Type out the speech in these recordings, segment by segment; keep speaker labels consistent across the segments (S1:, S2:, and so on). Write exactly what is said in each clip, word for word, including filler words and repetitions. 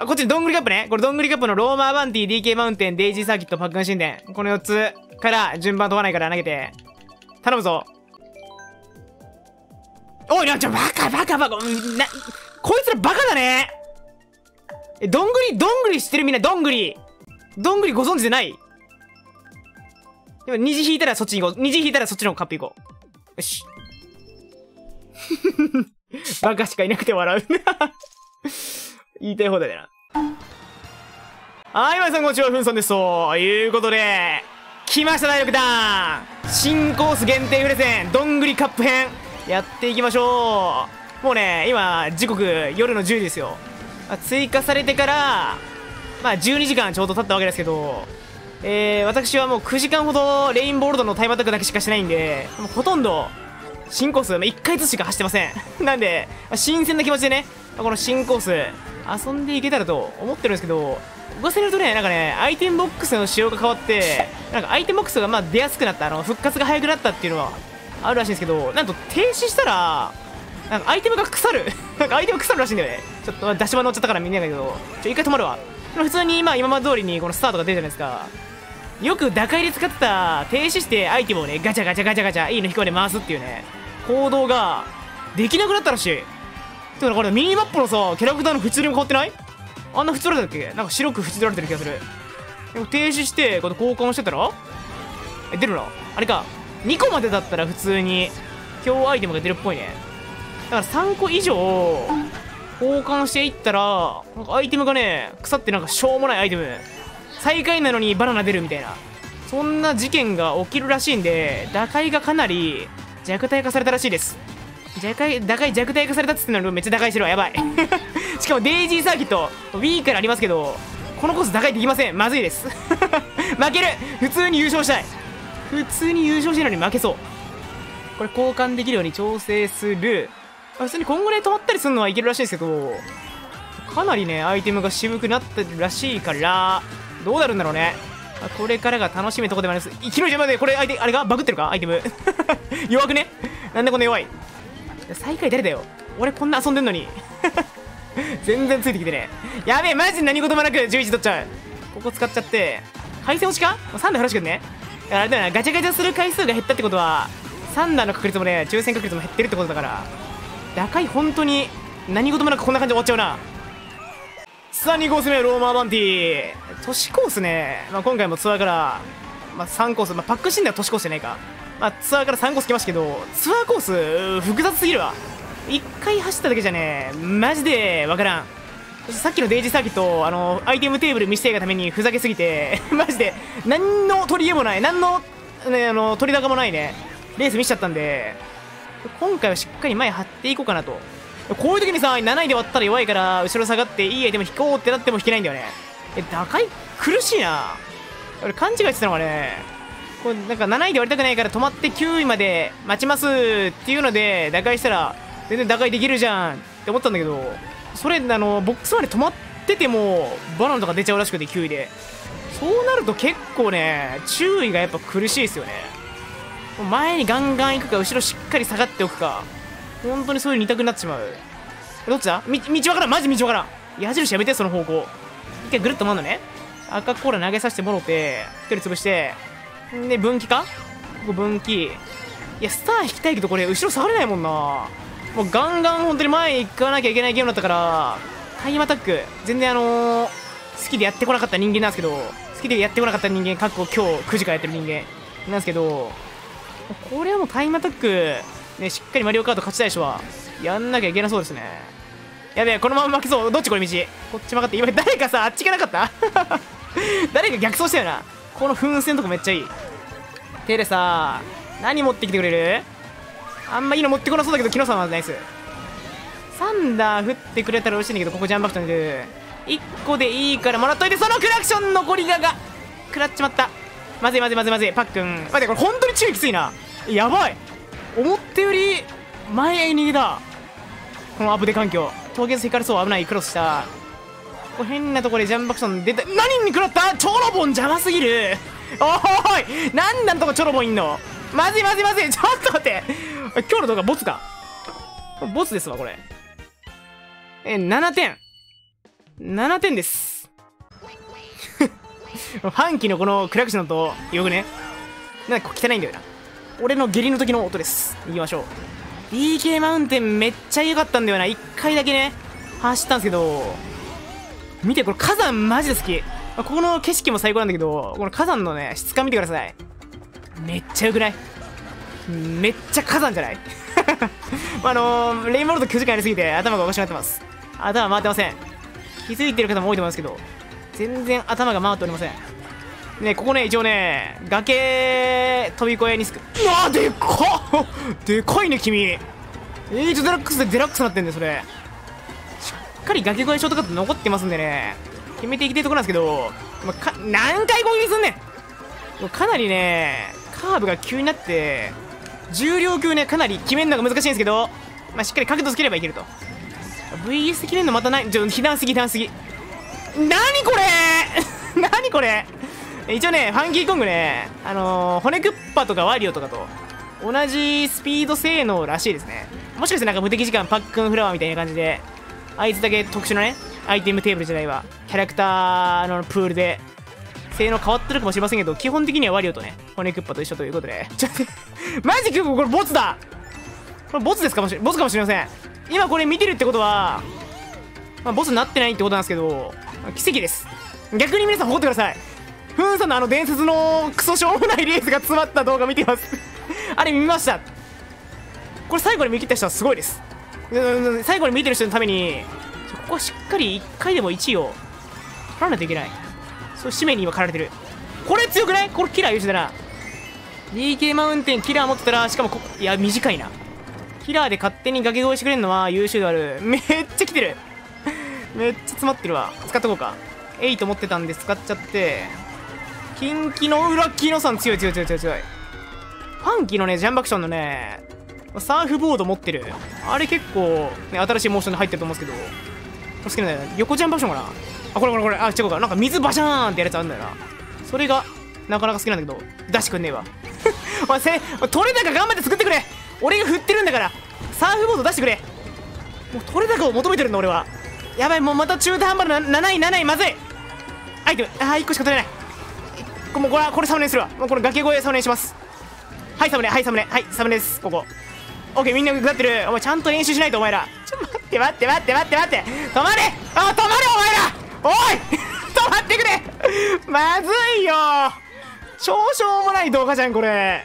S1: あ、こっちにどんぐりカップね。これどんぐりカップのローマーバンティ、ディーケー マウンテン、デイジーサーキット、パックン神殿。このよっつから順番問わないから投げて。頼むぞ。おい、な、ちょ、バカバカバカ。な、こいつらバカだね。え、どんぐり、どんぐり知ってるみんな、どんぐり。どんぐりご存知でない？でも虹引いたらそっちに行こう。虹引いたらそっちのカップ行こう。よし。バカしかいなくて笑う。言いたい放題だな。はい、皆さんこんにちは、ふんさんです。ということで、来ました、だいろくだん。新コース限定プレゼン、どんぐりカップ編、やっていきましょう。もうね、今、時刻、夜のじゅうじですよ。追加されてから、まあ、じゅうにじかんちょうど経ったわけですけど、えー、私はもうくじかんほどレインボールドのタイムアタックだけしかしてないんで、もうほとんど、新コース、まあ、いっかいずつしか走ってません。なんで、まあ、新鮮な気持ちでね、この新コース、遊んでいけたらと思ってるんですけど、噂によるとね、なんかね、アイテムボックスの仕様が変わって、なんかアイテムボックスがまあ出やすくなった、あの、復活が早くなったっていうのはあるらしいんですけど、なんと停止したら、なんかアイテムが腐る。なんかアイテム腐るらしいんだよね。ちょっと、出し場乗っちゃったから見えないけど、ちょ、一回止まるわ。普通に、まあ今まで通りにこのスタートが出るじゃないですか。よく打開で使ってた、停止してアイテムをね、ガチャガチャガチャガチャ、いいの引くまで回すっていうね、行動が、できなくなったらしい。てかこれミニマップのさ、キャラクターの普通にも変わってない？あんな普通だったっけ？なんか白く縁取られてる気がする。でも停止して、これ交換してたらえ、出るな。あれか。にこまでだったら普通に、強アイテムが出るっぽいね。だからさんこ以上、交換していったら、なんかアイテムがね、腐ってなんかしょうもないアイテム。最下位なのにバナナ出るみたいな。そんな事件が起きるらしいんで、打開がかなり弱体化されたらしいです。弱体、打開弱体化されたっつってんのにめっちゃ打開してるわ。やばい。しかもデイジーサーキット、Wii からありますけど、このコース打開できません。まずいです。負ける。普通に優勝したい。普通に優勝してるのに負けそう。これ交換できるように調整する。普通に今後ね、止まったりするのはいけるらしいですけど、かなりね、アイテムが渋くなってるらしいから、どうなるんだろうね。これからが楽しみなところでもあります。昨日じゃまでこれ、あれがバグってるかアイテム。弱くね。なんでこんな弱い。最下位誰だよ。俺こんな遊んでんのに。全然ついてきてね。やべえ、マジで何事もなくじゅういち取っちゃう。ここ使っちゃって。回線落ちか ?さん 段話してくんね。あれだよな、ガチャガチャする回数が減ったってことは、さん段の確率もね、抽選確率も減ってるってことだから、打開本当に何事もなくこんな感じで終わっちゃうな。さあ、にコース目、ローマーバンティ。都市コースね。まあ、今回もツアーから、まあ、さんコース、まあ、パックシンでは都市コースじゃないか。まあ、ツアーからさんコース来ましたけど、ツアーコース、複雑すぎるわ。いっかい走っただけじゃね、マジでわからん。さっきのデイジーサーキット、あの、アイテムテーブル見せてがためにふざけすぎて、マジで、何の取り柄もない、何の、ね、あの、取り高もないね、レース見せちゃったんで、今回はしっかり前張っていこうかなと。こういう時にさ、なないで割ったら弱いから、後ろ下がっていいアイテム引こうってなっても引けないんだよね。え、打開苦しいな。俺勘違いしてたのがね、これなんかなないで割りたくないから止まってきゅういまで待ちますっていうので打開したら全然打開できるじゃんって思ったんだけど、それあのボックスまで止まっててもバナナとか出ちゃうらしくてきゅういで、そうなると結構ね注意がやっぱ苦しいですよね。前にガンガン行くか後ろしっかり下がっておくか、本当にそういう二択になってしまう。どっちだ？み道わからん、マジ道わからん。矢印やめて、その方向。一回ぐるっと回るのね。赤コーラ投げさせてもろて一人潰して、で分岐か、ここ分岐。いやスター引きたいけどこれ後ろ下がれないもんな。もうガンガン本当に前行かなきゃいけないゲームだったから、タイムアタック全然あのー、好きでやってこなかった人間なんですけど、好きでやってこなかった人間、かっこ今日くじからやってる人間なんですけど、これはもうタイムアタックね、しっかりマリオカート勝ちたい人はやんなきゃいけなそうですね。やべえ、このまま負けそう。どっちこれ道、こっち曲がって、今誰かさあっち行かなかった誰か逆走したよな。この噴泉とかめっちゃいい。手でさ何持ってきてくれる？あんまいいの持ってこなそうだけど、キノさんはナイス。サンダー振ってくれたら嬉しいんだけど、ここジャンバクトに出るいっこでいいからもらっといて、そのクラクション残りがが食らっちまった。まずいまずいまずいまずい。パックン待って、これ本当に注意きついな。やばい、思ったより前へ逃げだ。このアップデ環境凍結引かれそう。危ない。クロスした。これ変なところでジャンバクション出た。何に食らった？チョロボン邪魔すぎる。おーい、なんだんとこチョロボンいんの。まずいまずいまずい。ちょっと待って、今日の動画ボツか。ボツですわこれ。えななてんななてんです。ファンキーのこのクラクションとよくね、なんか汚いんだよな。俺の下痢の時の音です。行きましょう。 ディーケー マウンテンめっちゃ良かったんだよな。いっかいだけね走ったんですけど、見てこれ火山マジで好き。ここの景色も最高なんだけど、この火山のね質感見てください。めっちゃ良くない？めっちゃ火山じゃない？あのー、レインボーロードきゅうじかんやりすぎて頭がおかしくなってます。頭回ってません。気づいてる方も多いと思いますけど、全然頭が回っておりませんね。ここね一応ね崖飛び越えにすく、うわーでっかっでかいね君。エイトデラックスでデラックスなってんで、それしっかり崖越えショートカット残ってますんでね、決めていきたいところなんですけど、まあ、か何回攻撃すんねん。かなりねカーブが急になって重量級ねかなり決めるのが難しいんですけど、まあ、しっかり角度つければいけると。 ブイエス で決めるのまたない。ちょ被弾すぎ被弾すぎ。何これ何これ。一応ねファンキーコングね、あのー、骨クッパとかワリオとかと同じスピード性能らしいですね。もしかしてなんか無敵時間パックンフラワーみたいな感じで、あいつだけ特殊なねアイテムテーブルじゃないわ、キャラクターのプールで性能変わってるかもしれませんけど、基本的にはワリオとね骨クッパと一緒ということで、ちょっとマジでこれボツだ。これボツですかもしれボツかもしれません。今これ見てるってことは、まあ、ボスになってないってことなんですけど、奇跡です。逆に皆さん誇ってください。フーンさんのあの伝説のクソしょうもないレースが詰まった動画見てますあれ見ました。これ最後に見切った人はすごいです。最後に見てる人のためにここはしっかりいっかいでもいちいを取らないといけない、そういう使命に今駆られてる。これ強くない？これキラー優秀だな。 ディーケー マウンテンキラー持ってたら、しかもこいや短いな。キラーで勝手に崖越えしてくれるのは優秀である。めっちゃ来てるめっちゃ詰まってるわ。使っとこうか。エイト持ってたんで使っちゃって。キンキの裏キノさん強い強い強い強い強い。ファンキーのねジャンプアクションのねサーフボード持ってる、あれ結構、ね、新しいモーションで入ってると思うんですけど、好きなんだよね。横ジャンプアクションかなあ、これこれこれ、あ、違うか、なんか水バシャーンってやるやつあるんだよな。それがなかなか好きなんだけど出してくんねえわおいせ取れ高頑張って作ってくれ。俺が振ってるんだからサーフボード出してくれ。もう取れ高を求めてるんだ俺は。やばい、もうまた中途半端ななないなない、まずい。アイテム、あーいっこしか取れない。もうこれこれサムネにするわ。もうこれ崖越えサムネにします。はいサムネ、はいサムネ、はいサムネです。ここオッケー、みんな下ってる。お前ちゃんと練習しないとお前ら。ちょ待って待って待って待って待って、止まれ、あ止まれお前ら、おい止まってくれまずいよ、少々もない動画じゃんこれ。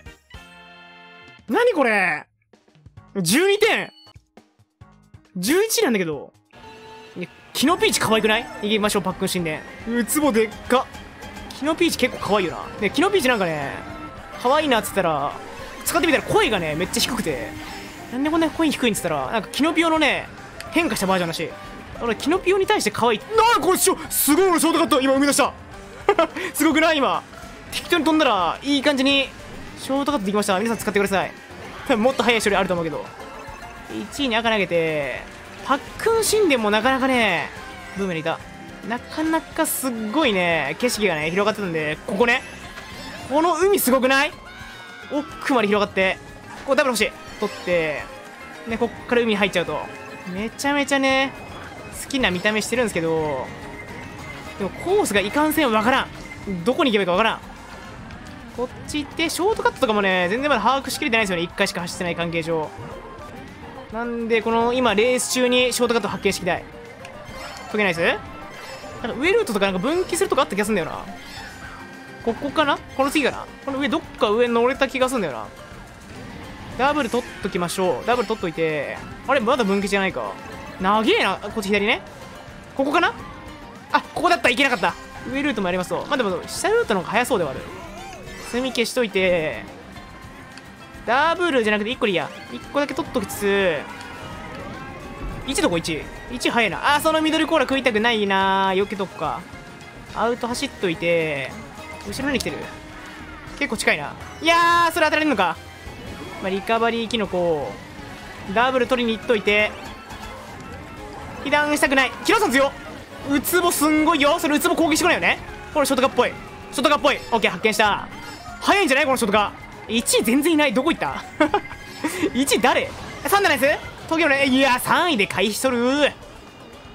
S1: 何これ、じゅうにてんじゅういちなんだけど、キノピーチ可愛くない？行きましょう、パックン神殿。ウツボでっか。キノピーチ結構可愛いよな。ね、キノピーチなんかね可愛いなっつったら、使ってみたら声がねめっちゃ低くて、なんでこんな声低いんっつったら、なんかキノピオのね変化したバージョンらしい。俺キノピオに対して可愛い。なあこれしょすごい、俺ショートカット今生み出したすごくない？今適当に飛んだらいい感じにショートカットできました。皆さん使ってください。多分もっと速い処理あると思うけど、いちいに赤投げて、パックン神殿もなかなかねブームにいた。なかなかすっごいね景色がね広がってたんで、ここねこの海すごくない？奥まで広がって、ここダブル欲しい。取ってね、こっから海に入っちゃうとめちゃめちゃね好きな見た目してるんですけど、でもコースがいかんせんわからん。どこに行けばいいかわからん。こっち行ってショートカットとかもね全然まだ把握しきれてないですよね、いっかいしか走ってない関係上。なんでこの今レース中にショートカット発見していきたい。解けないです。なんか上ルートとかなんか分岐するとかあった気がするんだよな。ここかな、この次かな、この上どっか上乗れた気がするんだよな。ダブル取っときましょう。ダブル取っといて、あれまだ分岐じゃないか。長えな。こっち左ね、ここかなあ、ここだった、いけなかった。上ルートもやりますと、まあでも下ルートの方が早そうではある。積み消しといて、ダブルじゃなくていっこでいいや。いっこだけ取っときつつ、いちどこ いち?いち 早いな。あー、そのミドルコーラ食いたくないなー。避けとくか。アウト走っといて、後ろに来てる。結構近いな。いやー、それ当たれるのか。まあ、リカバリーキノコダブル取りに行っといて、被弾したくない。キロさん強っ。ウツボすんごいよ。それウツボ攻撃してこないよね。これショートカっぽい、ショートカっぽい。オッケー、発見した。早いんじゃないこのショートカ。いちい全然いない。どこ行ったいちい誰？さんだナイス東京のね。いやさんいで回避しとる。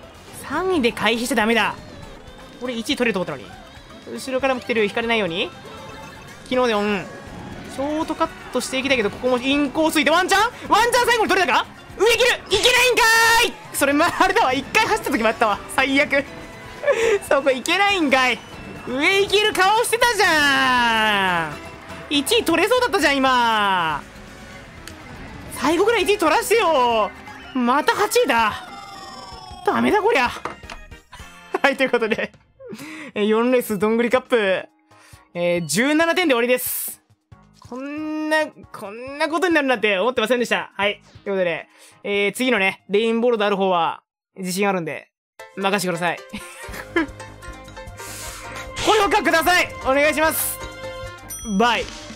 S1: さんいで回避しちゃダメだ。俺いちい取れると思ったのに。後ろからも来てる。引かれないように。昨日でオン。ショートカットしていきたいけど、ここもインコースいてワンチャンワンチャン最後に取れたか。上切る。いけないんかーい。それ、まあ、あれだわ。一回走った時もあったわ。最悪。そこいけないんかい。上行ける顔してたじゃん。いちい取れそうだったじゃん、今。最後ぐらいいちい取らしてよ。またはちいだ。ダメだこりゃ。はい、ということで、よんレースどんぐりカップ、えー、じゅうななてんで終わりです。こんな、こんなことになるなんて思ってませんでした。はい。ということで、えー、次のね、レインボールドある方は、自信あるんで、任してください。ご評価ください。お願いします。バイ。